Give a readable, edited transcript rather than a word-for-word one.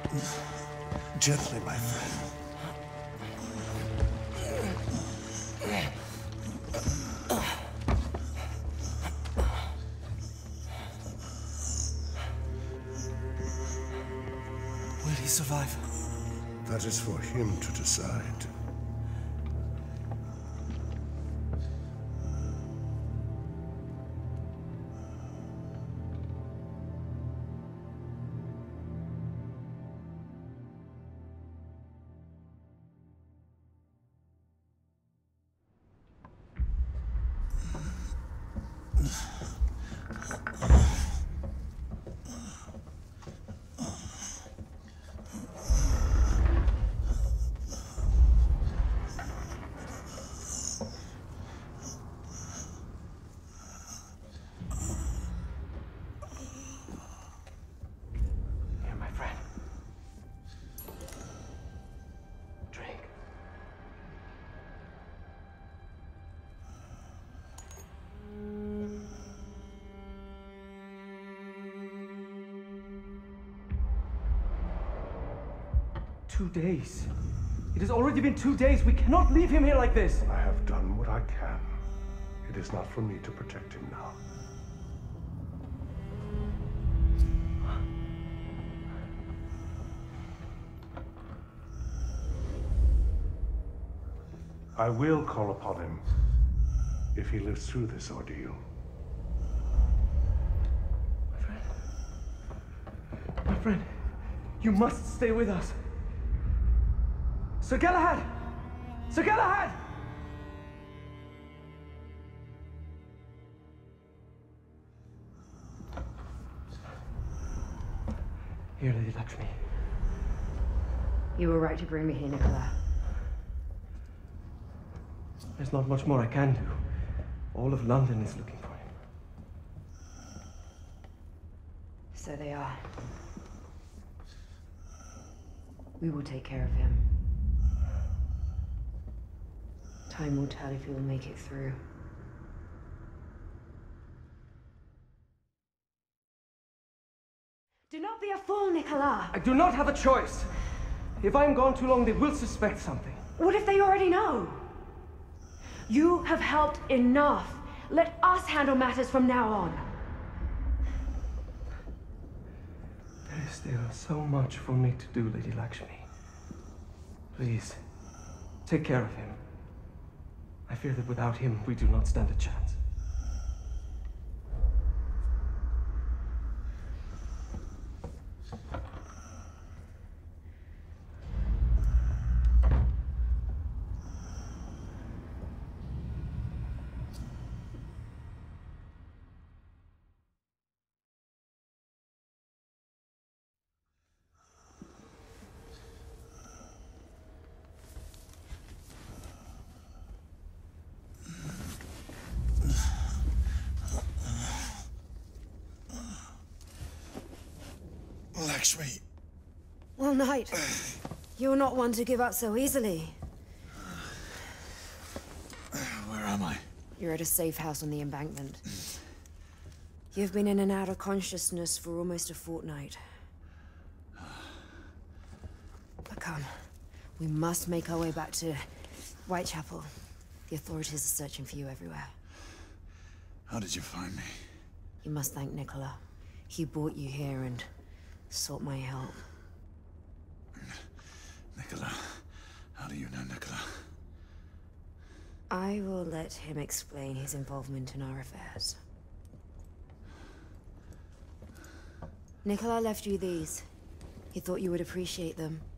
Gently, my friend. Will he survive? That is for him to decide. 2 days. It has already been 2 days. We cannot leave him here like this. I have done what I can. It is not for me to protect him now. I will call upon him if he lives through this ordeal. My friend, you must stay with us. Sir Galahad! Sir Galahad! Here, Lady Lakshmi. You were right to bring me here, Nicola. There's not much more I can do. All of London is looking for him. So they are. We will take care of him. Time will tell if he will make it through. Do not be a fool, Nicola! I do not have a choice. If I'm gone too long, they will suspect something. What if they already know? You have helped enough. Let us handle matters from now on. There is still so much for me to do, Lady Lakshmi. Please, take care of him. I fear that without him, we do not stand a chance. Lakshmi. Well, Knight, you're not one to give up so easily. Where am I? You're at a safe house on the embankment. You've been in and out of consciousness for almost a fortnight. But come, we must make our way back to Whitechapel. The authorities are searching for you everywhere. How did you find me? You must thank Nicola. He brought you here and sought my help. Nicola. How do you know Nicola? I will let him explain his involvement in our affairs. Nicola left you these. He thought you would appreciate them.